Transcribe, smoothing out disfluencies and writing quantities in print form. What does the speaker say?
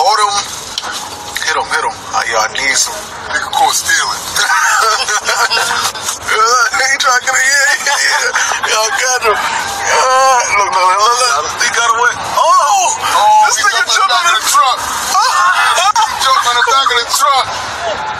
Hold him. Hit him. Yo, I need some. Nigga caught stealing. He trying to get it. Yeah. Yo, I got him. Look. He got away. Oh, this nigga jumped in the truck. He jumped in the back of the truck.